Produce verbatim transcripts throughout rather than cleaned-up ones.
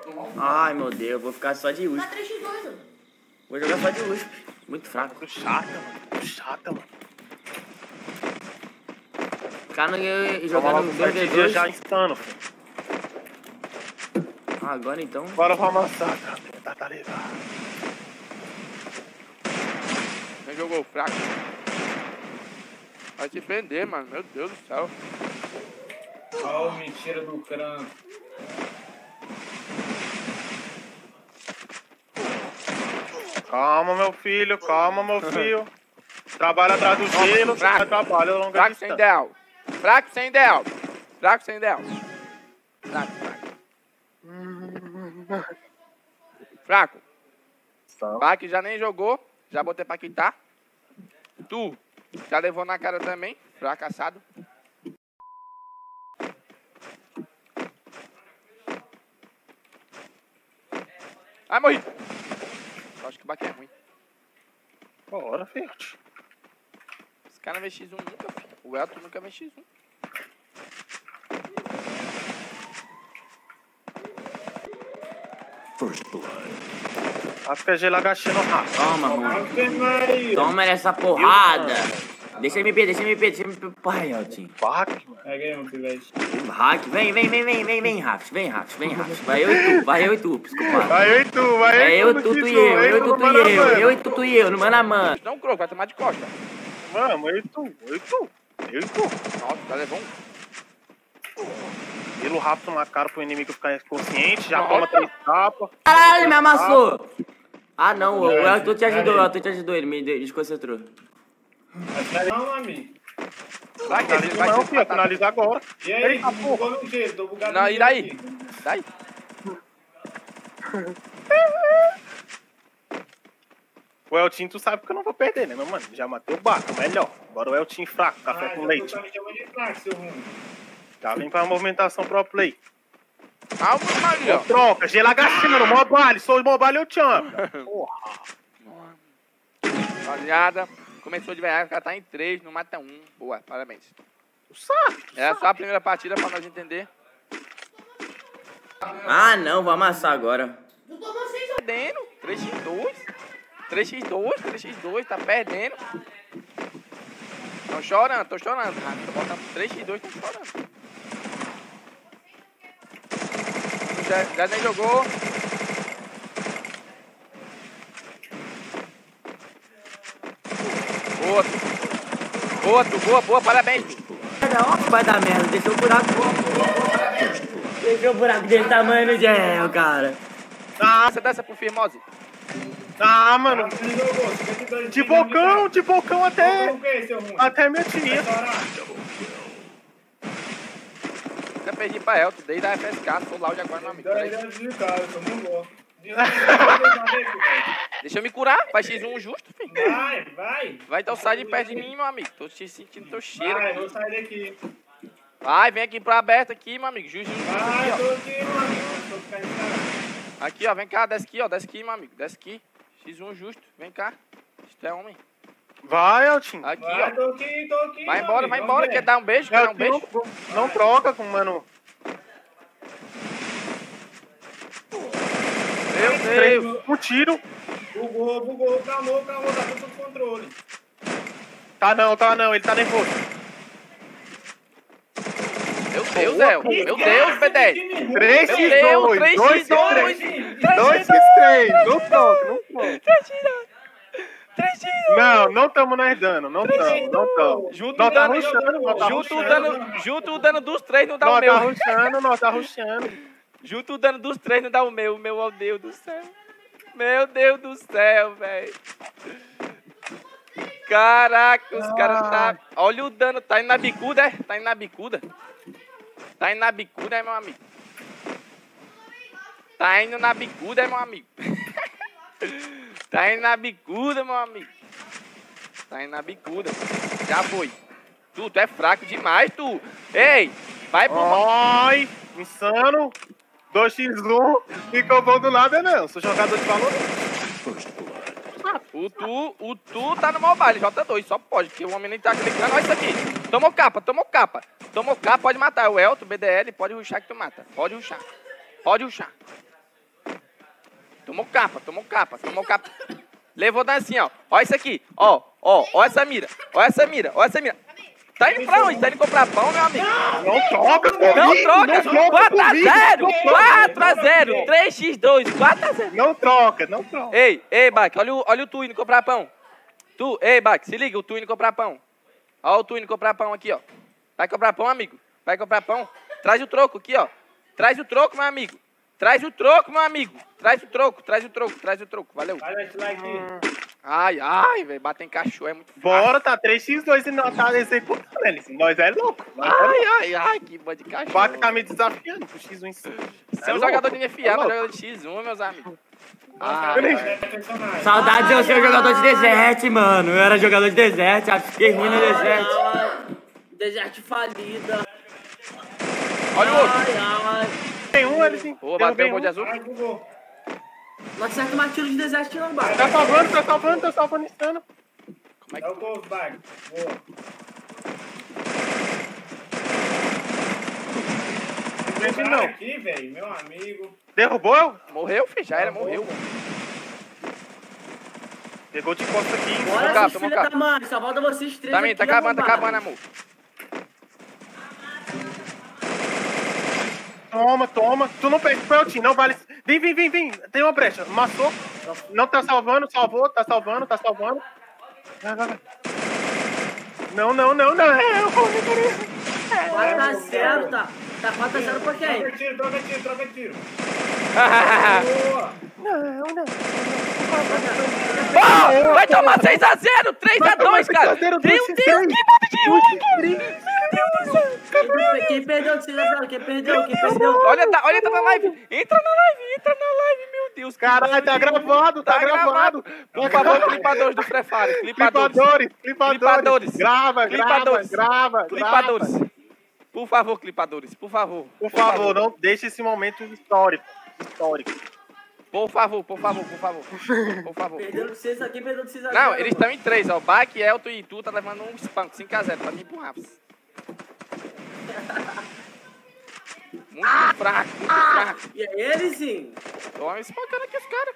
Ai, meu Deus, eu vou ficar só de U S P. Tá três por dois, mano. Vou jogar só de U S P. Muito fraco. Muito chata, mano. Muito chata, mano. Ficar no, Vamos jogando lá, dois dois v dias dois. já instando, filho. Ah, agora então. Bora pra amassar, cara. Tá, tá ligado. Quem jogou fraco? Vai se prender, mano. Meu Deus do céu. Ó, mentira do crânio. Calma, meu filho. Calma, meu filho. Trabalha atrás do gelo. fraco. Trabalha a longa Fraco sem distância. ideal. Fraco sem ideal. Fraco sem ideal. Fraco, fraco. Fraco. Tá. Pac já nem jogou. Já botei pra quitar. Tu já levou na cara também. Fracassado. Ai, morri. Acho que o Baque é ruim. Bora, filho. Esse cara vê X um nunca, filho. O Elton nunca vê X um. Acho que é gelo agachando rápido. Toma, ruim. Ave Maria. Toma essa porrada. Deixa ele me ver, deixa ele me ver, deixa ele me ver. Pai, Eltinho. Baque, mano. Peguei um pivete. Hack, vem, vem, vem, vem, vem, vem, Raft, vem, Raft, vem, Raft. Vai eu e tu, vai eu e tu, psicopata. Vai eu e tu, vai É eu eu, e tu, tu. tu e eu, eu, tu, tu e eu, eu e tu, tu e eu, no mano a mano. Não, Croco, vai tomar de costa. Vamos, eu e tu, eu e tu. Eu e tu. Nossa, já levou um. Gelo rápido na cara pro inimigo ficar inconsciente. Já Nossa. toma três tapas. Caralho, ele me amassou. Ah, não, o Elton te ajudou, o Elton te ajudou, ele me desconcentrou. Não, amigo. Vai, que ele Finaliza vai não, ser filho. empatado. Finaliza agora. E aí, Eita, tu bugou no quê? Tô bugado Não, no e quê daí? aqui? Daí? O Eltinho, tu sabe que eu não vou perder, né, meu mano? Já matei o Baco, melhor. Agora o Eltinho fraco, café Ah, com já leite. Tu tá me chamando de fraco, seu ruim. Já vem pra movimentação pro play. Calma, Maria. Ô, troca, gelo agachando, mobile, sou o mobile, eu te amo. Porra. Rapaziada, começou de verdade, o cara tá em três, não mata um. Boa, parabéns. Tu sabe, tu É só a primeira partida pra nós entender. Ah, não, vou amassar agora. Tu tomou seis. Perdendo, três por dois. três por dois, três por dois, tá perdendo. Tão chorando, tô chorando. Tô botando três por dois, tão chorando. Já, já nem jogou. Boa, tu. Boa, tu, boa, boa, parabéns. Vai dar, ó, vai dar merda, deixou o buraco. Deixou o buraco desse tamanho no gel, cara. Ah, Essa dessa pro Firmose. ah, mano. Você não jogou, você tem dois De times bocão, de bocão até. Bocão o quê, seu ruim? Até minha tia. Vai chorar. Nunca perdi pra Elton, desde a F S K, sou loud agora, meu amigo. Então, Peraí. ele é desligado, eu sou mongol. Deixa eu me curar, faz X um justo, filho. Vai, vai. Vai então sai de perto de mim, meu amigo. Tô te sentindo teu cheiro. Vai, aqui. vou sair daqui. Vai, vem aqui pra aberto aqui, meu amigo. Justo, justo, Vai, aqui, tô aqui, mano. Tô ficando encarado. ó. Aqui, ó, vem cá, desce aqui, ó. Desce aqui, meu amigo. Desce aqui. X um justo, vem cá. Isto é homem. Vai, Eltinho. Aqui, Vai, ó. tô aqui, tô aqui. Vai meu embora, amigo, vai vamos embora. ver. Quer dar um beijo? Quer dar um Eltinho, beijo? não, não troca com, mano. Meu Deus. Um tiro. Bugou, bugou, calmou, calmou, tá tudo sob controle. Tá não, tá não, ele tá nervoso. Meu Deus, El. Meu Deus, B dez. três Meu x Deus, dois, três dois x x dois. três. dois x três, não troca, não troca. três x Não, não tamo nós dando, não tamo, não tamo. Junto Nós tá dano, rushando, nós tá junto o rushando. dano, junto o dano dos três não dá o Nós meu. tá rushando, nós tá rushando. Junto o dano dos três não dá o meu. Meu Deus do céu. Meu Deus do céu, velho. Caraca, os caras tá... Olha o dano. Tá indo na bicuda, é? Tá indo na bicuda. Tá indo na bicuda, é, meu amigo? Tá indo na bicuda, é, meu amigo? Tá indo na bicuda, meu amigo. Tá indo na bicuda. Já foi. Tu, tu é fraco demais, tu. Ei, vai pro... Oi, insano. dois x um, ficou bom do nada, não. Sou jogador de valor. O tu, o tu tá no mobile, J dois, só pode, porque o homem nem tá clicando. Olha isso aqui. Tomou capa, tomou capa. Tomou capa, pode matar. O Elton, B D L, pode rushar que tu mata. Pode rushar. Pode rushar. Tomou capa, tomou capa, tomou capa. Levou dancinha, ó. Ó isso aqui, ó, ó, ó essa mira, ó essa mira, ó essa mira. Tá indo pra onde? Tá indo comprar pão, meu amigo? Não troca comigo! Não troca! quatro a zero! comigo. quatro a zero! três por dois, quatro a zero! Não troca, não troca. Ei, ei, Bac, olha o, olha o tu indo comprar pão. Tu, ei, Bac, se liga, o tu indo comprar pão. Ó o tu indo comprar pão aqui, ó. Vai comprar pão, amigo? Vai comprar pão? Traz o troco aqui, ó. Traz o troco, meu amigo. Traz o troco, meu amigo. Traz o troco, traz o troco, traz o troco. Valeu. Olha esse like aqui. Ai, ai, velho, bater em cachorro é muito fácil. Bora, tá três por dois e não tá executando eles. Nós é louco. Nós é louco. Ai, ai, ai, que bando de cachorro. Bac tá me desafiando pro X um em cima. Você é um jogador de N F A, mas jogador de X um, meus amigos. Ai, ai. Saudade de eu ser jogador de Desert, mano. Eu era jogador de Desert, acho que ruim no Desert. Desert falida. Olha o outro. Ai, ai. Tem um, eles sim. Pô, bateu o gol de azul. Ai, bugou. Não acerta mais tiro de Desert não, Bac. Tá salvando, tá salvando, tá salvando insano. É o gol, bag. Boa. Gente, Não. não. Aqui, velho, meu amigo. Derrubou? Morreu, filho, já era, morreu. Pegou de costa aqui. Tomou Bora, capa, seus tomou filhos capa. da mãe. Só falta vocês três Tá, menino, tá aqui, acabando, tá arrombado. acabando, amor. Toma, toma. Tu não pega o Peltin, não vale. Vem, vem, vem, vem. Tem uma brecha. Massou. Não tá salvando, salvou, tá salvando, tá salvando. Vai, vai, vai. Não, não, não, não. É, eu vou me quatro a zero, tá? Tá quatro a zero pra quem? Troca tiro, troca tiro, troca tiro. Boa. Não, não. Oh, vai tomar seis a zero, três a dois, cara. Meu Deus, que bando de ruim. Quem perdeu de seis a zero? Quem perdeu? Quem perdeu? Olha, tá, olha, tá na live. Entra na live, entra na live, meu Deus. que Caralho, bando tá de ruim. gravado, tá gravado. Por favor, clipadores do Free Fire, clipadores. Clipadores, clipadores. Clipadores. Grava, grava, Clipadores. grava. Clipadores. grava. Por favor, clipadores, por favor. Por favor, não deixe esse momento histórico. Histórico. Por favor, por favor, por favor. Por favor. Perdeu de seis aqui, perdeu de seis a zero. Não, eles estão em três, ó. Bac, Elton e tu tá levando um espanco, cinco a zero, pra mim empurrar. Muito fraco, muito fraco. E é ele sim. Tô espancando aqui os caras.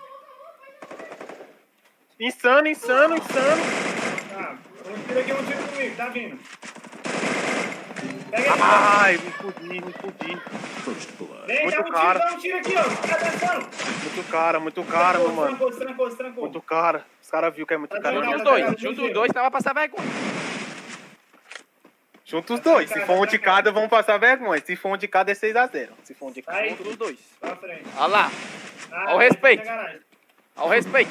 Insano, insano, insano. Tá, um tiro aqui, um tiro comigo, tá vindo. Pega aí. Ai, me fudi, me fudi. Vem, muito dá um tiro, cara. dá um tiro aqui, ó. Tá dançando. Muito cara, muito cara, meu mano. Trancou, trancou, trancou. Muito cara. Os caras viram que é muito Tá cara. jogando. Junta os dois, junta os dois, senão vai passar vergonha. Junta os dois. Se for um de cada, vamos passar vergonha. Se for um de cada, é seis a zero. Se for um de cada. Aí. Junta os dois. Pra frente. Olha lá, Ah, Ó o respeito. na garagem. ao respeito.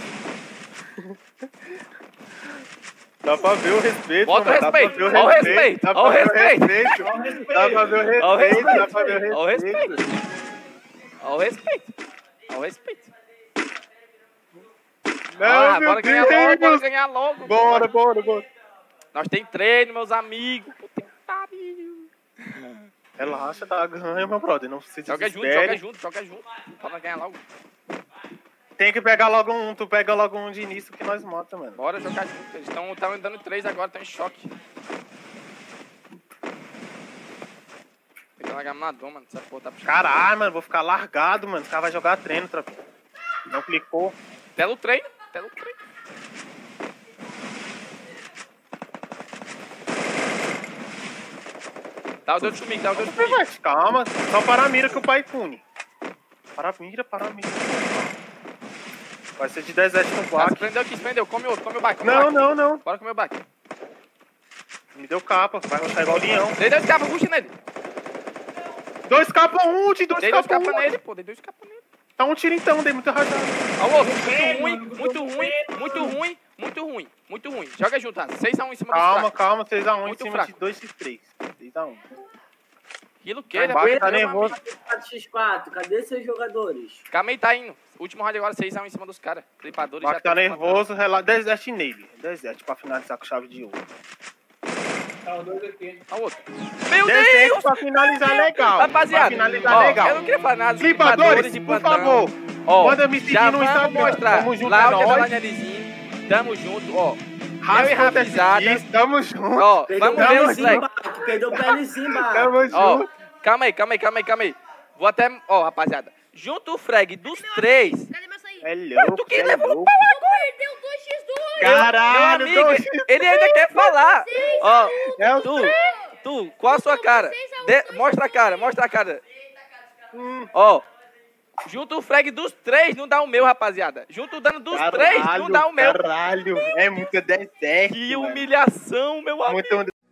Dá pra ver o respeito. Bota o mano, dá pra respeito, ver ó o respeito, Dá ó pra o ver respeito. Ó o respeito. Dá pra ver o Ó o respeito. respeito. Dá pra ver Ao o respeito. respeito. Ao respeito. Ao respeito. Não, Ah, meu bora ganhar logo, bora Deus. ganhar logo. Bora, bora, bora. Nós tem treino, meus amigos. Puta que pariu. Relaxa, tá ganha, meu brother. Não se Joga junto, desespere. joga junto, joga junto. Pra nós ganhar logo. Tem que pegar logo um. Tu pega logo um de início que nós mata, mano. Bora jogar junto. Eles estão andando três agora, estão em choque. Pegando a gamador, mano. Essa porra tá puxando. Caralho, mano. Vou ficar largado, mano. Os caras vão jogar treino, tropa. Não clicou. Tela o treino, tela o treino. Dá o dedo comigo, dá o dedo comigo. Vai, calma. Só para a mira que o pai pune. Para a mira, para a mira. Vai ser de desert no Ah, se baque. prendeu aqui, se prendeu. Come outro, come o baque. come o Não, baque. não, não. Bora comer o baque. Me deu capa. Vai roxar igual o leão. Dei dois capas, puxa nele. Dois capa, um, de dois Dei dois capa, capas um. nele, pô. Dei dois capas nele. Tá um tiro então, dei muita rajada. Ó o outro, Bem, muito ruim, mano, muito tô ruim, bem, muito mano. ruim, muito ruim, muito ruim. Joga junto, tá? seis a um em cima do Calma, fraco. calma. seis a um em Muito cima fraco. de dois x três. seis a um. Aquilo que Vai ele embaixo, tá aprendeu, nervoso. amigo. quatro por quatro, cadê seus jogadores? Kamei tá indo. Último round agora, seis a um em cima dos caras. Clipadores Baque tá nervoso. Rela... Desert nele. Desert pra finalizar com chave de ouro. Tá os dois aqui. Ó o outro. Meu Desert Deus! pra finalizar legal. Rapaziada, Pra finalizar ó, legal. eu não queria falar nada dos Clipadores, clipadores de por plantão. favor. Ó, Manda me seguir já no vamos Instagram. mostrar. Tamo junto, Cláudia é nóis. Danielizinho. Tamo junto, ó. Eu e Raspa Rafizada. F X, tamo junto. Ó, Perdeu vamos o ver tamo os Pelezinho, like. Bac, perdeu o Pelezinho, Bac. Tamo Ó, junto. calma aí, calma aí, calma aí, calma aí. Vou até, ó, rapaziada. Junto o frag dos três. Cadê meu É louco, Tu que é levou louco. Perdeu dois contra dois. Caralho, Meu amigo, dois. ele ainda quer falar. Ó, É o- tu, tu, qual a sua cara? De- mostra a cara, mostra a cara. Ó, junta o frag dos três, não dá o meu, rapaziada. Junta o dano dos três, não dá o meu. Caralho, é muito deserto. Que humilhação, meu amigo. Muito